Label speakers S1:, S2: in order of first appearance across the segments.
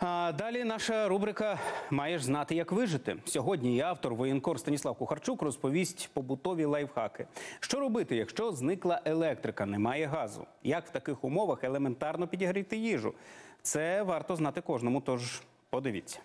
S1: А далі наша рубрика «Маєш знати, як вижити». Сьогодні її автор, воєнкор Станіслав Кухарчук, розповість побутові лайфхаки. Що робити, якщо зникла електрика, немає газу? Як в таких умовах елементарно підігріти їжу? Це варто знати кожному, тож подивіться.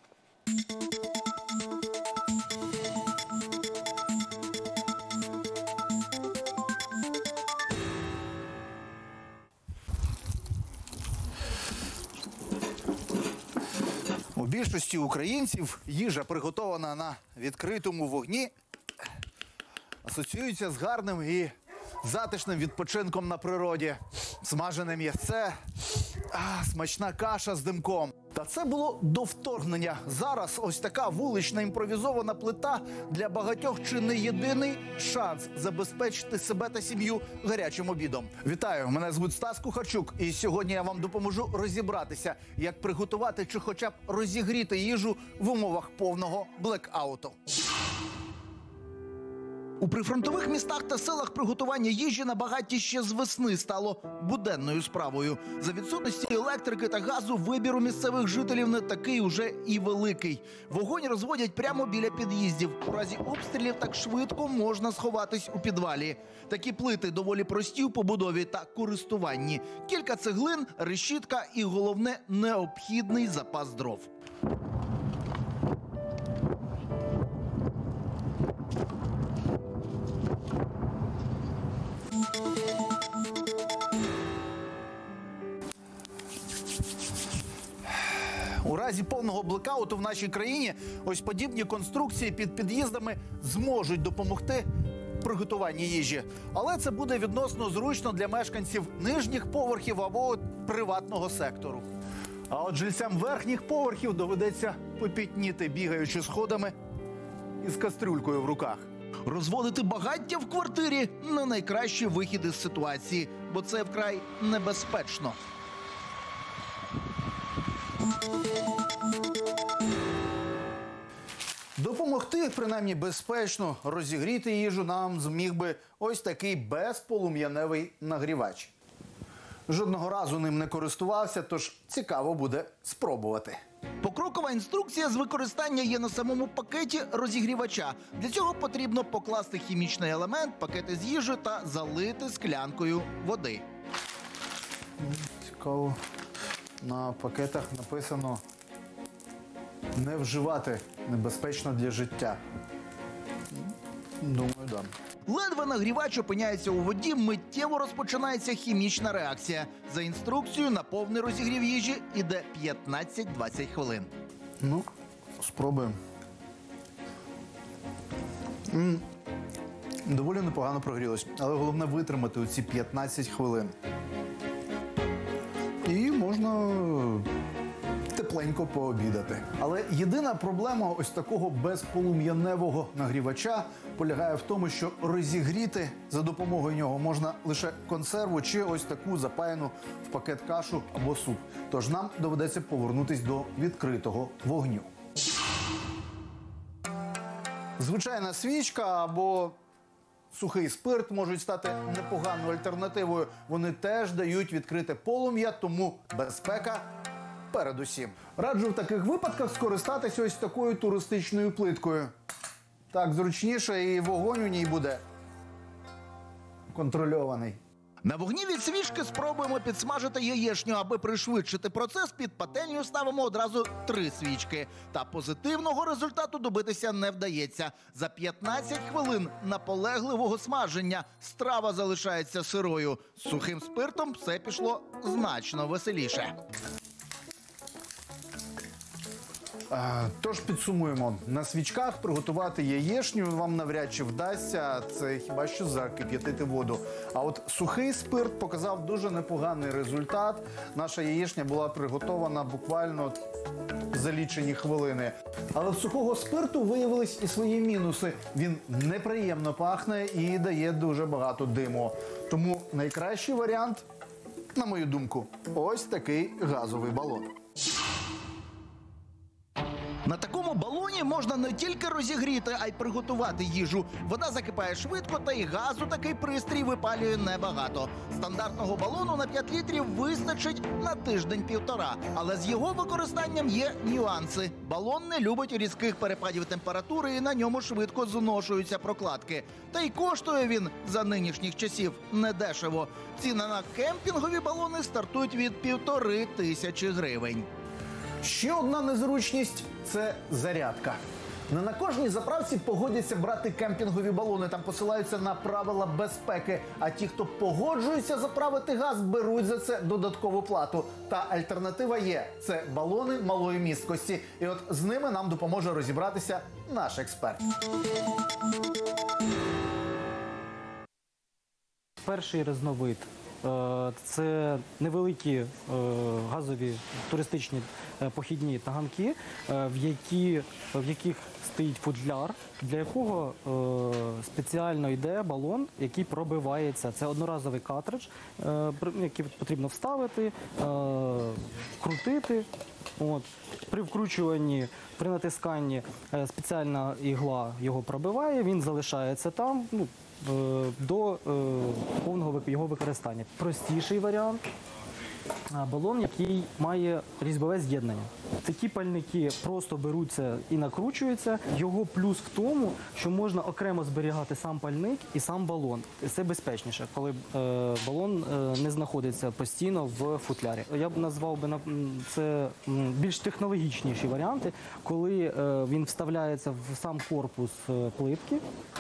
S2: У більшості українців їжа, приготована на відкритому вогні, асоціюється з гарним і затишним відпочинком на природі. Смажене м'ясце, смачна каша з димком. Та це було до вторгнення. Зараз ось така вулична імпровізована плита для багатьох чи не єдиний шанс забезпечити себе та сім'ю гарячим обідом. Вітаю, мене звуть Стас Кухарчук, і сьогодні я вам допоможу розібратися, як приготувати чи хоча б розігріти їжу в умовах повного блекауту. У прифронтових містах та селах приготування їжі на багатті ще з весни стало буденною справою. За відсутності електрики та газу вибір у місцевих жителів не такий уже і великий. Вогонь розводять прямо біля під'їздів. У разі обстрілів так швидко можна сховатись у підвалі. Такі плити доволі прості у побудові та користуванні. Кілька цеглин, решітка і, головне, необхідний запас дров. У разі повного блекауту в нашій країні ось подібні конструкції під під'їздами зможуть допомогти приготуванні їжі. Але це буде відносно зручно для мешканців нижніх поверхів або приватного сектору. А от жильцям верхніх поверхів доведеться попітніти, бігаючи сходами із кастрюлькою в руках. Розводити багаття в квартирі – не найкращий вихід із ситуації, бо це вкрай небезпечно. Допомогти, принаймні безпечно, розігріти їжу нам зміг би ось такий безполум'яневий нагрівач. Жодного разу ним не користувався, тож цікаво буде спробувати. Покрокова інструкція з використання є на самому пакеті розігрівача. Для цього потрібно покласти хімічний елемент, пакети з їжею та залити склянкою води. Цікаво. На пакетах написано «Не вживати, небезпечно для життя». Думаю, да. Ледве нагрівач опиняється у воді, миттєво розпочинається хімічна реакція. За інструкцією на повний розігрів їжі іде 15-20 хвилин. Ну, спробуємо. Доволі непогано прогрілось, але головне витримати оці 15 хвилин. І можна тепленько пообідати. Але єдина проблема ось такого безполум'яневого нагрівача полягає в тому, що розігріти за допомогою нього можна лише консерву чи ось таку запаяну в пакет кашу або суп. Тож нам доведеться повернутись до відкритого вогню. Звичайна свічка або сухий спирт можуть стати непоганою альтернативою. Вони теж дають відкрите полум'я, тому безпека передусім. Раджу в таких випадках скористатися ось такою туристичною плиткою. Так зручніше, і вогонь у ній буде контрольований. На вогні від свічки спробуємо підсмажити яєчню. Аби пришвидшити процес, під пательню ставимо одразу 3 свічки. Та позитивного результату добитися не вдається. За 15 хвилин наполегливого смаження страва залишається сирою. З сухим спиртом все пішло значно веселіше. Тож підсумуємо. На свічках приготувати яєчню вам навряд чи вдасться, це хіба що закип'ятити воду. А от сухий спирт показав дуже непоганий результат. Наша яєчня була приготована буквально за лічені хвилини. Але в сухого спирту виявились і свої мінуси. Він неприємно пахне і дає дуже багато диму. Тому найкращий варіант, на мою думку, ось такий газовий балон. На такому балоні можна не тільки розігріти, а й приготувати їжу. Вода закипає швидко, та й газу такий пристрій випалює небагато. Стандартного балону на 5 літрів вистачить на тиждень-півтора. Але з його використанням є нюанси. Балон не любить різких перепадів температури і на ньому швидко зношуються прокладки. Та й коштує він за нинішніх часів недешево. Ціна на кемпінгові балони стартують від 1500 гривень. Ще одна незручність – це зарядка. Не на кожній заправці погодяться брати кемпінгові балони. Там посилаються на правила безпеки. А ті, хто погоджується заправити газ, беруть за це додаткову плату. Та альтернатива є – це балони малої місткості. І от з ними нам допоможе розібратися наш експерт.
S3: Перший різновид – це невеликі газові туристичні похідні таганки, в яких стоїть футляр, для якого спеціально йде балон, який пробивається. Це одноразовий картридж, який потрібно вставити, крутити. При вкручуванні, при натисканні спеціальна ігла його пробиває, він залишається там до повного його використання. Простіший варіант – балон, який має різьбове з'єднання. Такі пальники просто беруться і накручуються. Його плюс в тому, що можна окремо зберігати сам пальник і сам балон. Це безпечніше, коли балон не знаходиться постійно в футлярі. Я б назвав це більш технологічніші варіанти, коли він вставляється в сам корпус плитки.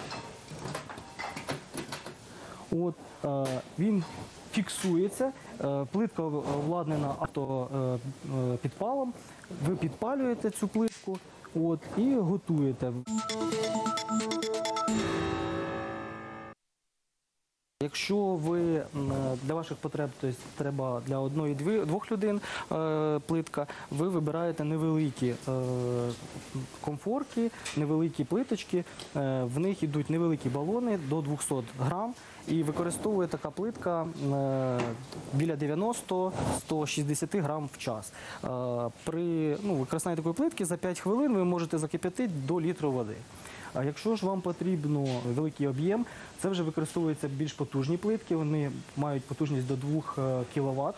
S3: Він фіксується, плитка обладнана автопідпалом, ви підпалюєте цю плитку і готуєте. Якщо ви для ваших потреб, тобто треба для одної-двох людей плитка, ви вибираєте невеликі комфорки, невеликі плиточки, в них йдуть невеликі балони до 200 грам і використовує така плитка біля 90-160 грам в час. При використанні такої плитки за 5 хвилин ви можете закип'ятити до літру води. А якщо ж вам потрібно великий об'єм, це вже використовуються більш потужні плитки, вони мають потужність до 2 кВт,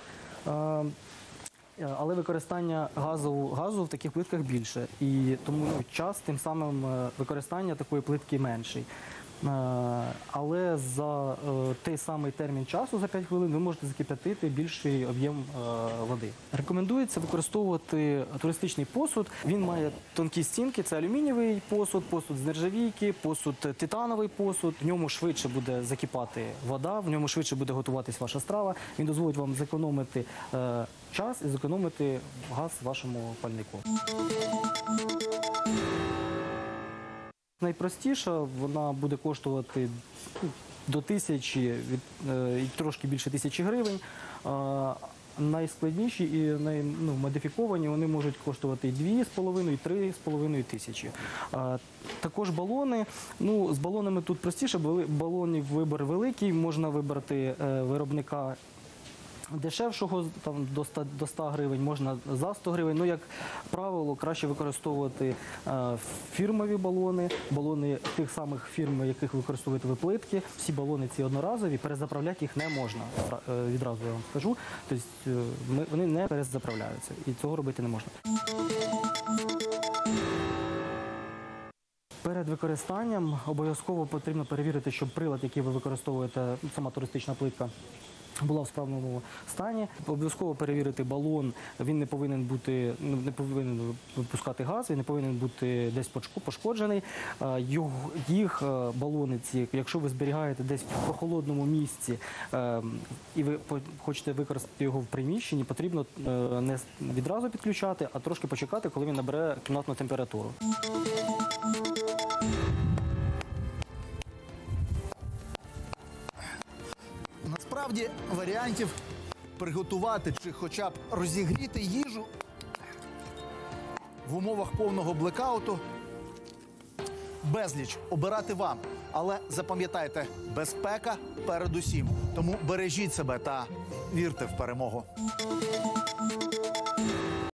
S3: але використання газу в таких плитках більше, і тому час тим самим використання такої плитки менший. Але за той самий термін часу, за 5 хвилин, ви можете закип'ятити більший об'єм води. Рекомендується використовувати туристичний посуд. Він має тонкі стінки, це алюмінієвий посуд, посуд з нержавійки, посуд титановий посуд. В ньому швидше буде закипати вода, в ньому швидше буде готуватись ваша страва. Він дозволить вам зекономити час і зекономити газ вашому пальнику. Найпростіша, вона буде коштувати до 1000 і трошки більше 1000 гривень. Найскладніші і наймодифіковані, вони можуть коштувати і 2,5, і 3,5 тисячі. Також балони. З балонами тут простіше, балонів вибір великий, можна вибрати виробника дешевшого, там, до 100 гривень, можна за 100 гривень. Як правило, краще використовувати фірмові балони, балони тих самих фірм, яких використовуєте ви плитки. Всі балони ці одноразові, перезаправляти їх не можна, відразу я вам скажу. Тобто вони не перезаправляються і цього робити не можна. Перед використанням обов'язково потрібно перевірити, щоб прилад, який ви використовуєте, сама туристична плитка, була в справному стані. Обов'язково перевірити балон, він не повинен випускати газ, він не повинен бути десь пошкоджений. Їх балони ці, якщо ви зберігаєте десь в прохолодному місці і ви хочете використати його в приміщенні, потрібно не відразу підключати, а трошки почекати, коли він набере кімнатну температуру.
S2: Насправді, варіантів приготувати чи хоча б розігріти їжу в умовах повного блекауту безліч. Обирати вам. Але запам'ятайте, безпека передусім. Тому бережіть себе та вірте в перемогу.